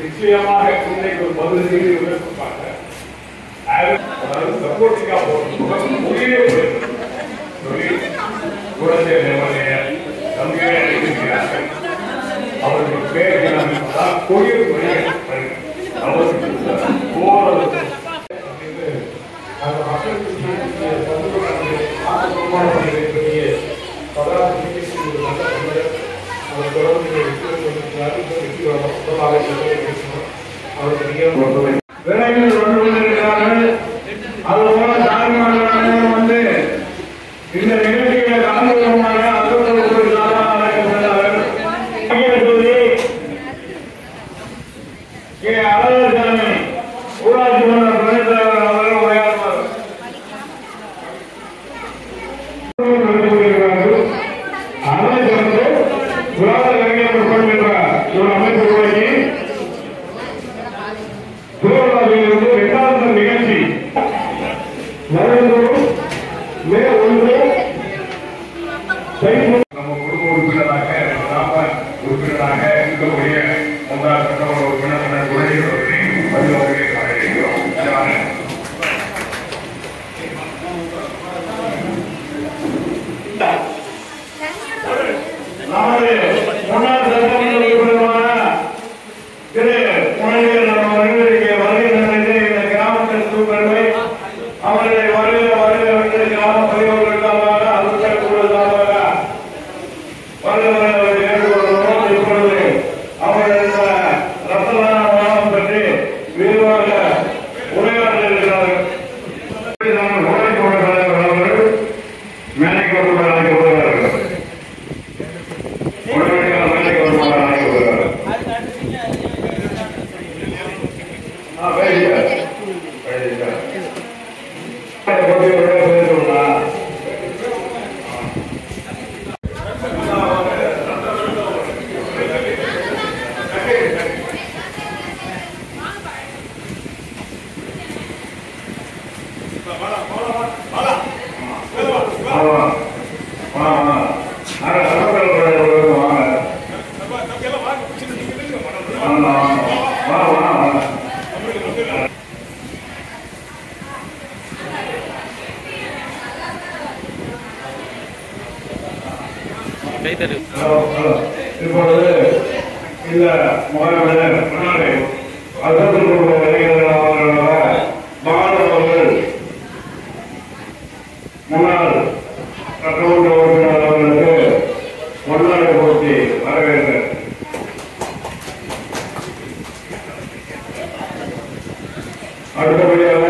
நிச்சயமாக இன்னைக்கு ஒரு 10 செய்தி இருப்பாங்க. அதாவது சப்போர்ட்டிங்கா போகணும். குழந்தை இருக்கிறார்கள். அவர்கள் பேர் கோயில் அவருக்கு விரைவில் வந்து கொண்டிருக்கிறார்கள். அதுபோல தாய்மார்கள் வந்து இந்த நிகழ்ச்சிகளை காண்பதற்காக அழகசாமி ஊராட்சி மன்ற துணைத் தலைவர் அவர்கள் உரையாற்றுவார். அமைப்பு உருவாக்கி திருவள்ளாவிலிருந்து 2வது நிகழ்ச்சி நரேந்திரம் மே 1 நம்ம குடும்ப உறுப்பினராக உறுப்பினராக இருக்கக்கூடிய 3வது சட்டமன்ற உறுப்பினர் குறைந்தவர்களை வரவேற்கிறோம். நமது முன்னாள் சட்டமன்ற உறுப்பினரான திரு இந்த கிராமத்தின் சூழ்நிலை அவர்களை வருகிற கிராம பதிவுகளுக்காக அரசு கூடுதலாக இப்பொழுது அவர்கள் ரத்ததான வழக்கம் பற்றி விரிவாக உரையாட இருக்கிறார்கள். மேலைக்கு அழைக்கப்படுகிறார்கள். இப்பொழுது இந்த மாணவர்கள் முன்னாள் சட்டமன்ற உறுப்பினர் அவர்களுக்கு பொன்னாடை போட்டி வரவேற்க அடுத்தபடியாக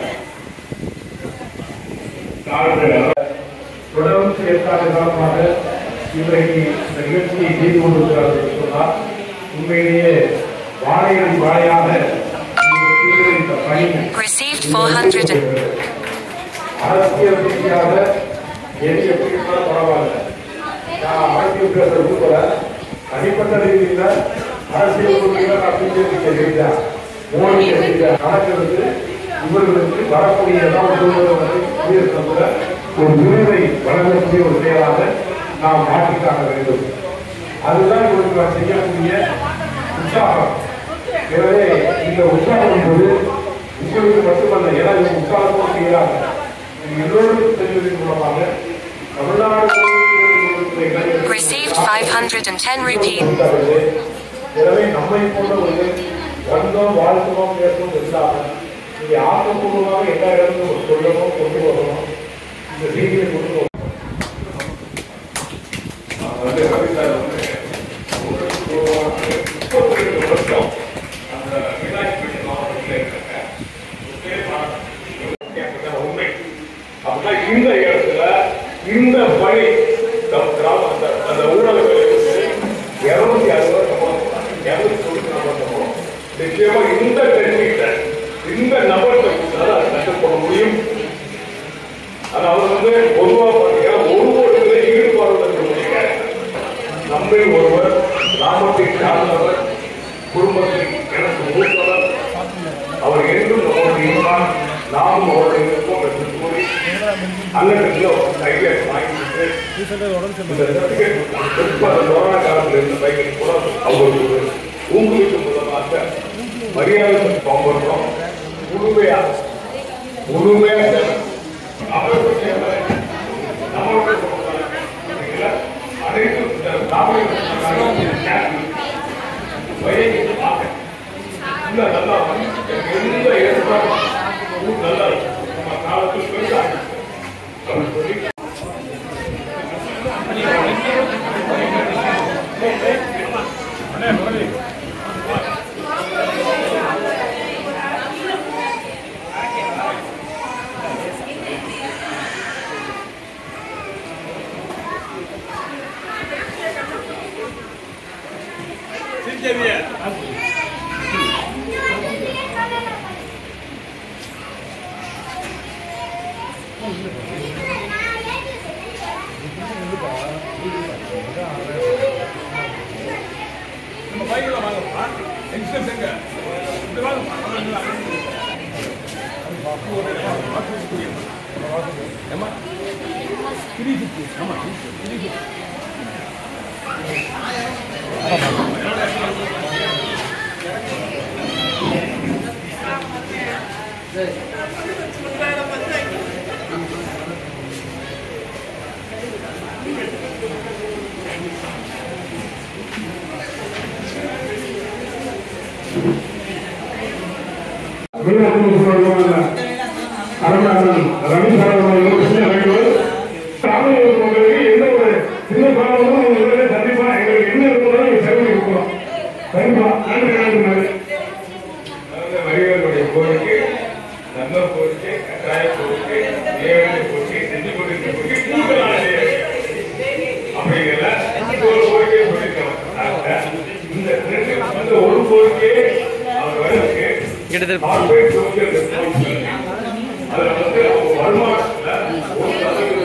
தொடர்ந்து ஏற்காடு காரணமாக இன்றைக்கு இந்த நிகழ்ச்சியை செய்து கொண்டிருக்கிறார்கள் என்று சொன்னால் உண்மையிலேயே வாழையின் வாழையாக இந்த பணி அரசியல் ரீதியாக எது எப்படி இருந்தாலும் பரவாயில்ல. நான் அரசியல் பேசுறது கூட தனிப்பட்ட ரீதியில் அரசியல் ரீதியா மோடி நடக்கிறது இவர்களுக்கு வரக்கூடிய ஒரு விருதை வழங்கக்கூடிய ஒரு செயலாக நாம் மாற்றிக்காக வேண்டும். அதுதான் இவருக்கு நான் செய்யக்கூடிய உற்சாகம். எனவே இந்த உற்சாகம் என்பது உங்களுக்கு மட்டுமல்ல, ஏன்னா இவங்க உற்சாகத்தோடு செய்கிறாங்க. எல்லோருக்கும் தெரிவதன் மூலமாக தமிழ்நாடு எனவே நம்மை போன்றவர்கள் வந்தோம் வாழ்த்துவோம் பேசவும் இல்லாமல் இங்கே ஆக்கப்பூர்வமாக எல்லா இடங்களும் சொல்லணும், கொண்டு வரணும். இந்த செய்தியை கொண்டு வரணும். இந்த இடத்துல இந்த பணி அந்த ஊடகங்களுக்கு 260 நிச்சயமா இந்த டெக்னிக்ல இந்த நபர்களை கட்டுப்பட முடியும். அதாவது பொதுவாக பார்த்தீங்கன்னா ஒருவருக்கு ஈடுபாடு நம்மில் ஒருவர் கிராமத்தை சார்ந்தவர், குடும்பத்தில் எனக்கு மூத்தவர், அவர் என்றும் நம்மளுடைய இருந்தால் நாமும் அவருடைய இருப்போம் என்று கூறி அண்ணன் கையை வாங்கிட்டு கொரோனா காலத்தில் இருந்த பைக்கில் கூட அவங்களுக்கு ஊக்குவிக்கும் மூலமாக மரியாதை பம்பரம் முழுமையாக அனைத்து நல்லா எந்த ஏற்பாடு நல்லா நம்ம காலத்தில் சொல்லி வருமானத்தில்